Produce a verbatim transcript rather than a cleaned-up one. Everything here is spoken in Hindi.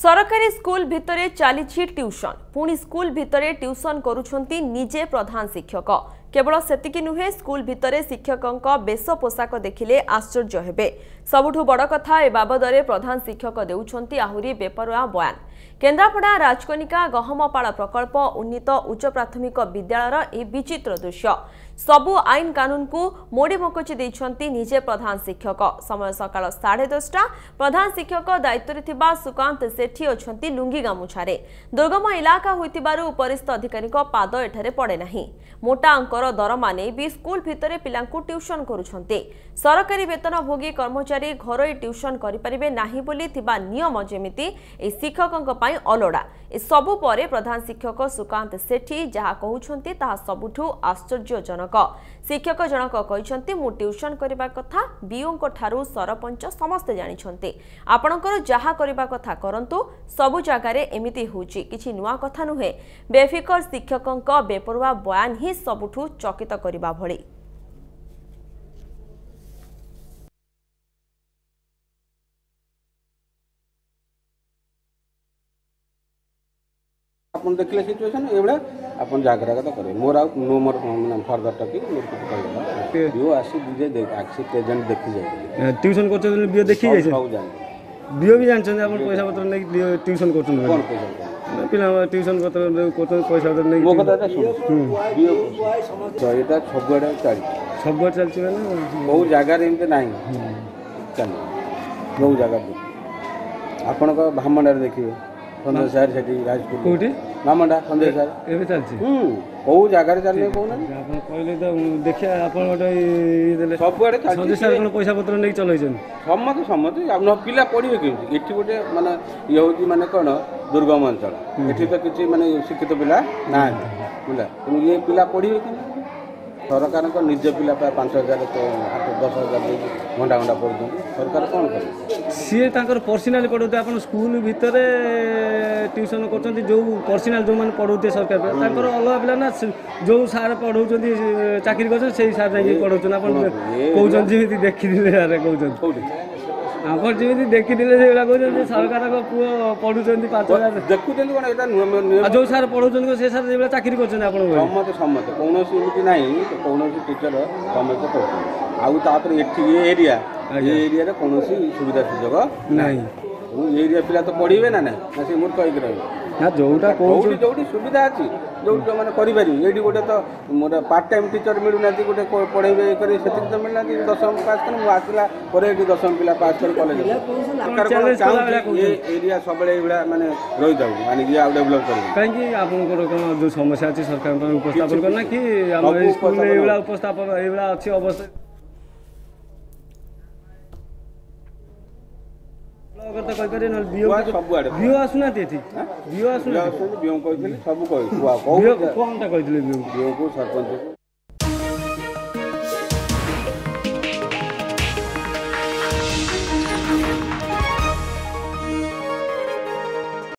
सरकारी स्कूल भितरे चली ट्यूशन पुणी स्कूल भितरे ट्यूशन करुछंती निजे प्रधान शिक्षक केवल सेतिकी नुहे स्कूल भितरे शिक्षकों बेश पोशाक देखिले आश्चर्य हेबे। सबुठु बड़ कथा ए बाबदरे प्रधान शिक्षक देउछंती आहुरी बेपरुआ बयान। केन्द्रापड़ा राजकनिका गहमपाड़ प्रकल्प उन्नीत उच्च प्राथमिक विद्यालयर ए विचित्र दृश्य सबु आईन कानून को मोड़ी मकोची देइछंती निजे प्रधान शिक्षक। समय सकाळ साढ़े दसटा प्रधान शिक्षक दायित्व थिबा सुकांत सेठी अछंती लुंगी गामुछारे दुर्गम इलाका होइतिबारु उपरिस्थ अधिकारी पाद एठारे पड़े नाही। मोटा अंकर दरमा ने भी स्कूल भितरे पिलांकु ट्यूशन करुछंती। सरकारी वेतन भोगी कर्मचारी घरोई ट्यूशन करि परिबे नाही बोली थिबा नियम जेमिति ए शिक्षकक पई अलोड़ा। ए सबु परे प्रधान शिक्षक सुकांत सेठी जहा कहउछंती ताहा सबुठु आश्चर्यजनक। शिक्षक जनक कहिसंती मु ट्यूशन करिबा कथा बीओंको ठारू सरपंच समस्त जानिछंती। आपणकर जहा करिबा कथा करंतु सबु जगारे एमिति होउची किछि नुवा कथा नुहे। बेफिकर शिक्षकक बेपरुआ बयान ही सबुठु चकित करिबा भଳି। अपन देखले सिचुएशन एबडा अपन जागरा का करे मोर नो मोर फर्दर टकी मोर कुछ कहला बियो आसी बुझे देख आखि प्रेजेंट देखि जाय ट्यूशन करछ बियो देखि जाय सब जान बियो भी जानछन अपन पैसा पत्र नै ट्यूशन करछन कोन पैसा पिला ट्यूशन पत्र कोन पैसा पत्र नै मो कथा सुन बियो तो एटा सबगडा चल सबगड चलछि माने बहु जागा रे इनते नाही चल बहु जागा आपण का ब्राह्मणर देखियो संजय सर सेठी राजपुर कोठी मामंडा संजय सर एबे चलछि हम बहु जागा रे चलने कोन आपण कहले तो देखिया आपण गोटे देले सबगडे संजय सर कोन पैसा पत्र नै चलैछन सम्मत सम्मत अब पिला पढिबे केमति एठी गोटे माने ये होती माने कोन दुर्गम अंचल एठी तो किछि माने शिक्षित पिला ना बुला ये पिला पढिबे केमति सरकार को निज पिला पांच हजार आठ दस हजार घंटा घंटा पढ़ुं सरकार कौन करे सी पर्सनाली पढ़ाते आप स्कूल भितर ट्यूशन कर जो पर्सनाल जो मैंने पढ़ाते सरकार अलग पिला ना जो सार पढ़ाऊँ चाकरी कर सार जाकि पढ़ाऊँ आप कौन जमी देखी कहते आप जमी देखी कहते सरकार पुओ पढ़ुं पांच हजार देखुं जो सार पढ़ाऊँ से सार जो चाकरी कर सम्मत सम्मत कौन ना कौन टीचर समस्त कर आउे ये एरिया ये एरिया कौन सुविधा सुजोग ना एरिया पिला तो पढ़े ना ना से मूर्ख होकर रही ना जोटा जो जो सुविधा अच्छी जो मैंने करें ये गोटे तो मोटे पार्ट टाइम टीचर मिलूना गोटे पढ़े कर तो मिलना दशम पास कर आसला दशम पिला पास कर कॉलेज ये एरिया सब माने रही जाऊ माने ये आउ डेवलप कर कहीं आपन जो समस्या अच्छी सरकार उपस्थापन करना कि स्कूल उपस्थापन ये अच्छी अवस्था बियो आसुना बियो आसुना बियो कहते सब कह सरपंच